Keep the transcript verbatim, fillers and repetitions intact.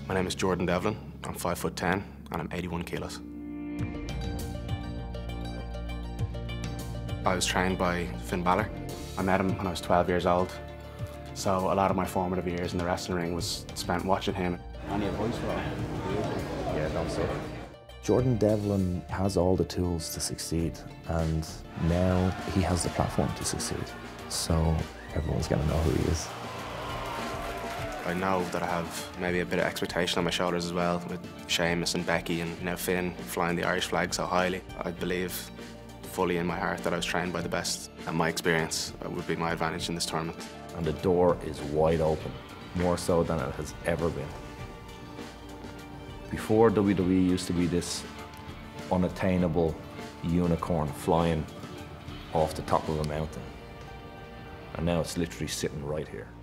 My name is Jordan Devlin. I'm five foot ten and I'm eighty-one kilos. I was trained by Finn Balor. I met him when I was twelve years old. So a lot of my formative years in the wrestling ring was spent watching him. Any advice for him? Yeah, don't say. Jordan Devlin has all the tools to succeed, and now he has the platform to succeed. So everyone's going to know who he is. I know that I have maybe a bit of expectation on my shoulders as well, with Sheamus and Becky and now Finn flying the Irish flag so highly. I believe fully in my heart that I was trained by the best, and my experience would be my advantage in this tournament. And the door is wide open, more so than it has ever been. Before, W W E used to be this unattainable unicorn flying off the top of a mountain. And now it's literally sitting right here.